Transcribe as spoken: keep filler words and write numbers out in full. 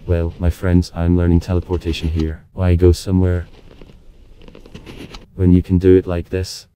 Well, my friends, I'm learning teleportation here. Why go somewhere when you can do it like this?